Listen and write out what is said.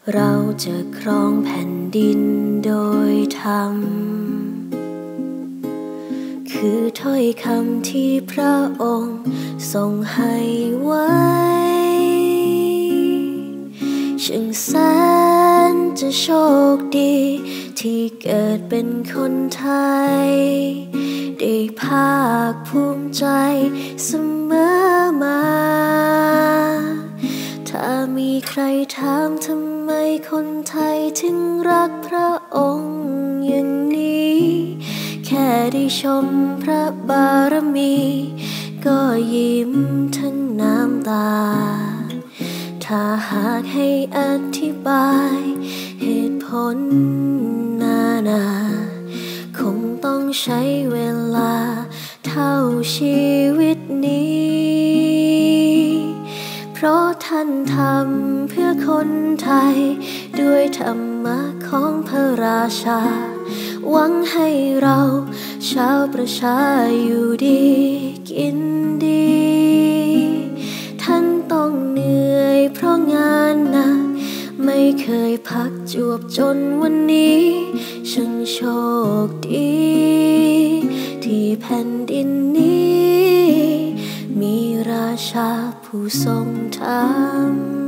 เราจะครองแผ่นดินโดยธรรมคือถ้อยคำที่พระองค์ทรงให้ไว้ช่างแสนจะโชคดีที่เกิดเป็นคนไทยได้ภาคภูมิใจเสมอมาถ้ามีใครถามทำไมคนไทยถึงรักพระองค์อย่างนี้แค่ได้ชมพระบารมีก็ยิ้มทั้งน้ำตาถ้าหากให้อธิบายเหตุผลนาคงต้องใช้เวลาเท่าชีวิตนี้เพราะท่านทำเพื่อคนไทยด้วยธรรมะของพระราชาหวังให้เราชาวประชาอยู่ดีกินดีท่านต้องเหนื่อยเพราะงานหนักไม่เคยพักจวบจนวันนี้ช่างโชคดีที่แผ่นดินนี้มีราชาผู้ทรงธรรม